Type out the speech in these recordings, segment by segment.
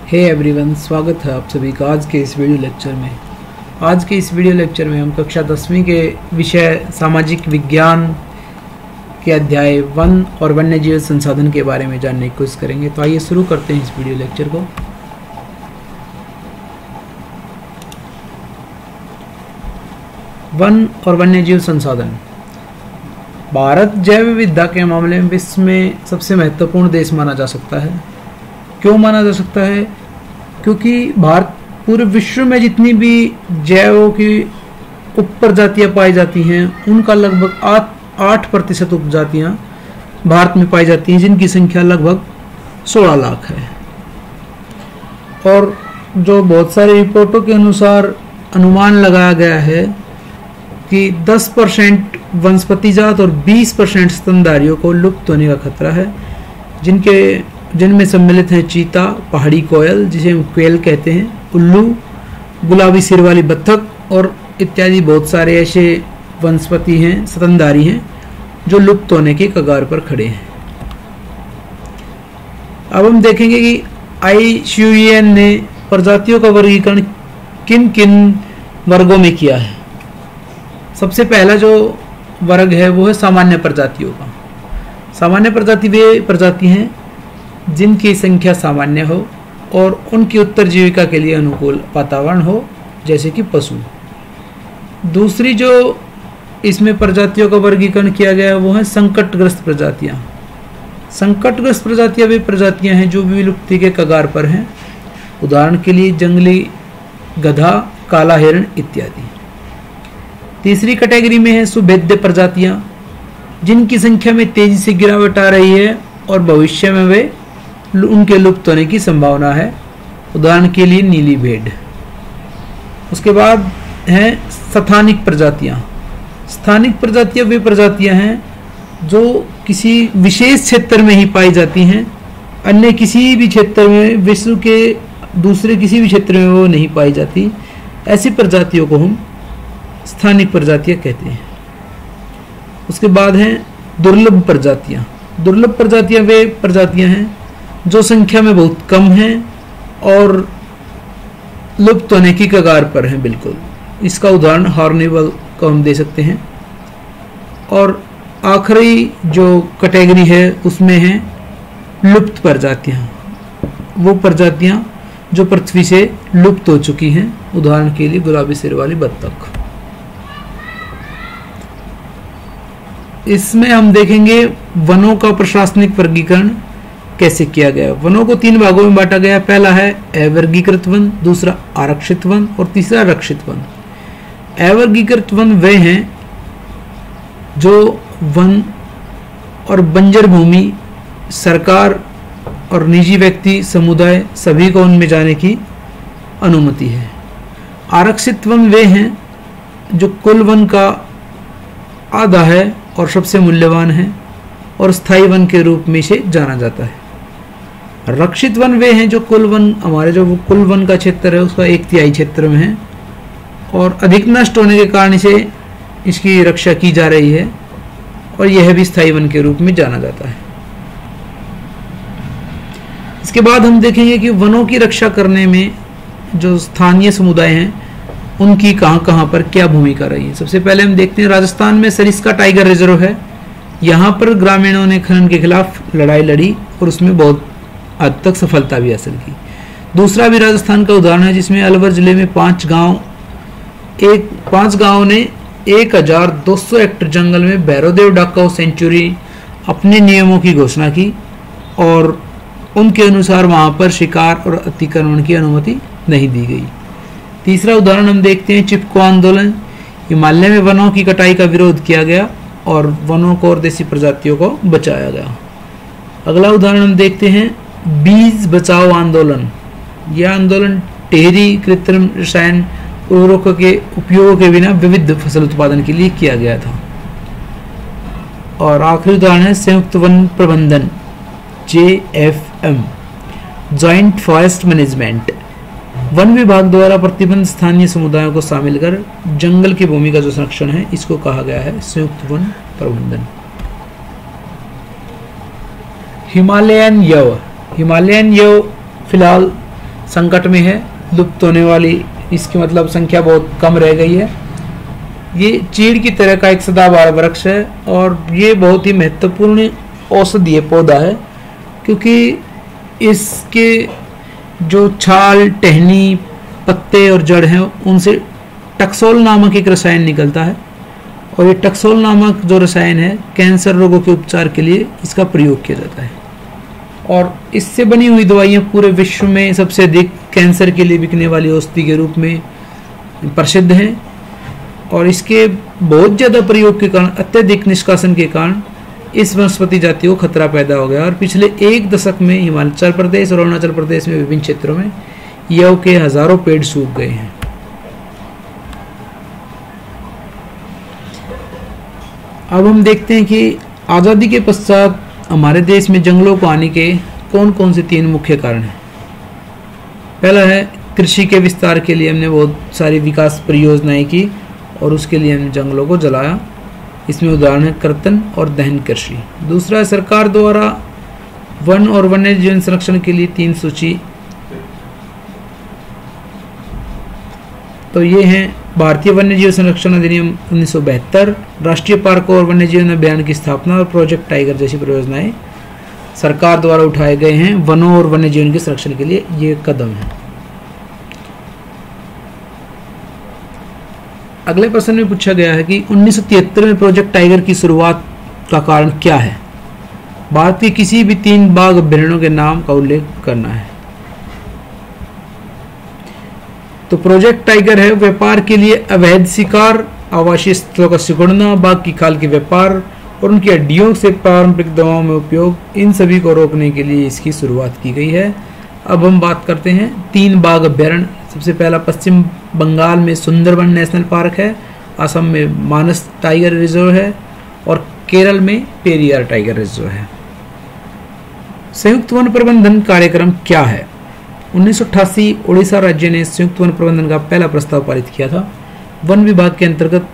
Hey everyone, स्वागत है आप सभी का आज के इस वीडियो लेक्चर में। आज के इस वीडियो लेक्चर में हम कक्षा 10वीं के विषय सामाजिक विज्ञान के अध्याय वन और वन्यजीव संसाधन के बारे में जानने की कोशिश करेंगे। तो आइए शुरू करते हैं इस वीडियो लेक्चर को। वन और वन्यजीव संसाधन। भारत जैव विविधता के मामले में विश्व में सबसे महत्वपूर्ण देश माना जा सकता है। क्यों माना जा सकता है? क्योंकि भारत पूरे विश्व में जितनी भी जैवों की उपप्रजातियां पाई जाती हैं उनका लगभग 8% उपजातियां भारत में पाई जाती हैं, जिनकी संख्या लगभग 16 लाख है। और जो बहुत सारे रिपोर्टों के अनुसार अनुमान लगाया गया है कि 10% वनस्पति जात और 20% स्तनधारियों को लुप्त होने का खतरा है, जिनमें सम्मिलित हैं चीता, पहाड़ी कोयल जिसे हम क्वेल कहते हैं, उल्लू, गुलाबी सिर वाली बत्तख और इत्यादि बहुत सारे ऐसे वनस्पति हैं, स्तनधारी हैं जो लुप्त होने के कगार पर खड़े हैं। अब हम देखेंगे कि IUCN ने प्रजातियों का वर्गीकरण किन किन वर्गों में किया है। सबसे पहला जो वर्ग है वो है सामान्य प्रजातियों का। सामान्य प्रजाति वे प्रजाति हैं जिनकी संख्या सामान्य हो और उनकी उत्तरजीविका के लिए अनुकूल वातावरण हो, जैसे कि पशु। दूसरी जो इसमें प्रजातियों का वर्गीकरण किया गया है वो है संकटग्रस्त प्रजातियां। संकटग्रस्त प्रजातियां वे प्रजातियां हैं जो विलुप्ति के कगार पर हैं। उदाहरण के लिए जंगली गधा, काला हिरण इत्यादि। तीसरी कैटेगरी में है सुभेद्य प्रजातियां, जिनकी संख्या में तेजी से गिरावट आ रही है और भविष्य में वे उनके लुप्त होने की संभावना है। उदाहरण के लिए नीली भेड़। उसके बाद हैं स्थानिक प्रजातियां। स्थानिक प्रजातियां वे प्रजातियां हैं जो किसी विशेष क्षेत्र में ही पाई जाती हैं, अन्य किसी भी क्षेत्र में, विश्व के दूसरे किसी भी क्षेत्र में वो नहीं पाई जाती। ऐसी प्रजातियों को हम स्थानिक प्रजातियां कहते हैं। उसके बाद हैं दुर्लभ प्रजातियां। दुर्लभ प्रजातियां वे प्रजातियां हैं जो संख्या में बहुत कम हैं और लुप्त होने की कगार पर हैं बिल्कुल। इसका उदाहरण हॉर्नबिल को हम दे सकते हैं। और आखिरी जो कैटेगरी है उसमें है लुप्त प्रजातियां। वो प्रजातियां जो पृथ्वी से लुप्त हो चुकी हैं। उदाहरण के लिए गुलाबी सिर वाली बत्तख। इसमें हम देखेंगे वनों का प्रशासनिक वर्गीकरण कैसे किया गया। वनों को 3 भागों में बांटा गया। पहला है अवर्गीकृत वन, दूसरा आरक्षित वन और तीसरा रक्षित वन। अवर्गीकृत वन वे हैं जो वन और बंजर भूमि सरकार और निजी व्यक्ति, समुदाय सभी को उनमें जाने की अनुमति है। आरक्षित वन वे हैं जो कुल वन का आधा है और सबसे मूल्यवान है और स्थायी वन के रूप में इसे जाना जाता है। रक्षित वन वे हैं जो कुल वन, हमारे जो कुल वन का क्षेत्र है उसका 1/3 क्षेत्र में है और अधिक नष्ट होने के कारण इसकी रक्षा की जा रही है और यह भी स्थायी वन के रूप में जाना जाता है। इसके बाद हम देखेंगे कि वनों की रक्षा करने में जो स्थानीय समुदाय हैं उनकी कहां पर क्या भूमिका रही है। सबसे पहले हम देखते हैं राजस्थान में सरिस्का टाइगर रिजर्व है। यहाँ पर ग्रामीणों ने खनन के खिलाफ लड़ाई लड़ी और उसमें बहुत हद तक सफलता भी हासिल की। दूसरा भी राजस्थान का उदाहरण है जिसमें अलवर जिले में 5 गांव ने 1200 हेक्टेयर जंगल में भैरवदेव डाकऊ सेंचुरी अपने नियमों की घोषणा की और उनके अनुसार वहां पर शिकार और अतिक्रमण की अनुमति नहीं दी गई। तीसरा उदाहरण हम देखते हैं चिपको आंदोलन। हिमालय में वनों की कटाई का विरोध किया गया और वनों को और देसी प्रजातियों को बचाया गया। अगला उदाहरण हम देखते हैं बीज बचाओ आंदोलन। यह आंदोलन टिहरी कृत्रिम रसायन उर्वरकों के उपयोग के बिना विविध फसल उत्पादन के लिए किया गया था। और आखिरी उदाहरण है संयुक्त वन प्रबंधन, JFM, जॉइंट फॉरेस्ट मैनेजमेंट। वन विभाग द्वारा प्रतिबंध स्थानीय समुदायों को शामिल कर जंगल की भूमि का जो संरक्षण है इसको कहा गया है संयुक्त वन प्रबंधन। हिमालयन यव फिलहाल संकट में है, लुप्त होने वाली इसकी मतलब संख्या बहुत कम रह गई है। ये चीड़ की तरह का एक सदाबहार वृक्ष है और ये बहुत ही महत्वपूर्ण औषधीय पौधा है, क्योंकि इसके जो छाल, टहनी, पत्ते और जड़ हैं उनसे टक्सोल नामक एक रसायन निकलता है और ये टक्सोल नामक जो रसायन है कैंसर रोगों के उपचार के लिए इसका प्रयोग किया जाता है और इससे बनी हुई दवाइयाँ पूरे विश्व में सबसे अधिक कैंसर के लिए बिकने वाली औषधि के रूप में प्रसिद्ध हैं। और इसके बहुत ज़्यादा प्रयोग के कारण, अत्यधिक निष्कासन के कारण इस वनस्पति जाति को खतरा पैदा हो गया और पिछले एक दशक में हिमाचल प्रदेश और अरुणाचल प्रदेश में विभिन्न क्षेत्रों में यव के हजारों पेड़ सूख गए हैं। अब हम देखते हैं कि आज़ादी के पश्चात हमारे देश में जंगलों को आने के कौन कौन से 3 मुख्य कारण हैं। पहला है कृषि के विस्तार के लिए हमने बहुत सारी विकास परियोजनाएं की और उसके लिए हमने जंगलों को जलाया। इसमें उदाहरण है कर्तन और दहन कृषि। दूसरा है सरकार द्वारा वन और वन्य जीवन संरक्षण के लिए 3 सूची। तो ये हैं भारतीय वन्य जीव संरक्षण अधिनियम 1972, राष्ट्रीय पार्कों और वन्य जीवन अभियान की स्थापना और प्रोजेक्ट टाइगर जैसी परियोजनाएं सरकार द्वारा उठाए गए हैं वनों और वन्य जीवन के संरक्षण के लिए। ये कदम है। अगले प्रश्न में पूछा गया है कि 1973 में प्रोजेक्ट टाइगर की शुरुआत का कारण क्या है। भारत के किसी भी 3 बाघ अभ्यारण्यों के नाम का उल्लेख करना है। तो प्रोजेक्ट टाइगर है व्यापार के लिए अवैध शिकार, आवासीय स्थलों का सिकुड़ना, बाघ की खाल के व्यापार और उनकी हड्डियों से पारंपरिक दवाओं में उपयोग, इन सभी को रोकने के लिए इसकी शुरुआत की गई है। अब हम बात करते हैं 3 बाघ अभ्यारण्य। सबसे पहला पश्चिम बंगाल में सुंदरबन नेशनल पार्क है, असम में मानस टाइगर रिजर्व है और केरल में पेरियार टाइगर रिजर्व है। संयुक्त वन प्रबंधन कार्यक्रम क्या है। 1988 उड़ीसा राज्य ने संयुक्त वन प्रबंधन का पहला प्रस्ताव पारित किया था। वन विभाग के अंतर्गत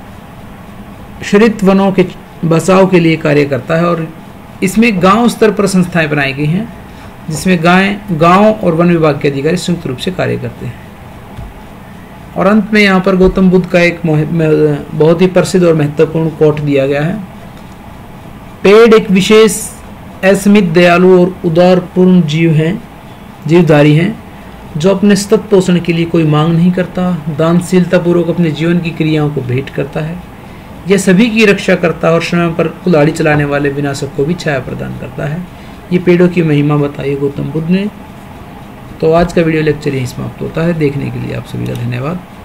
हरित वनों के बचाव के लिए कार्य करता है और इसमें गांव स्तर पर संस्थाएं बनाई गई हैं जिसमें गांव और वन विभाग के अधिकारी संयुक्त रूप से कार्य करते हैं। और अंत में यहाँ पर गौतम बुद्ध का एक बहुत ही प्रसिद्ध और महत्वपूर्ण कोट दिया गया है। पेड़ एक विशेष असीमित, दयालु और उदारपूर्ण जीवधारी हैं जो अपने सतत पोषण के लिए कोई मांग नहीं करता, दानशीलता पूर्वक अपने जीवन की क्रियाओं को भेंट करता है। यह सभी की रक्षा करता है और समय पर कुल्हाड़ी चलाने वाले विनाशक को भी छाया प्रदान करता है। ये पेड़ों की महिमा बताई गौतम बुद्ध ने। तो आज का वीडियो लेक्चर यहीं समाप्त होता है। देखने के लिए आप सभी का धन्यवाद।